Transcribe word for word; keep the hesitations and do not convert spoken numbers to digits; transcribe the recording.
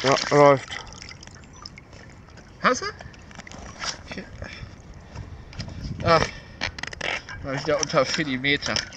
Ja, läuft. Hast du? Ah, war wieder unter vier Meter.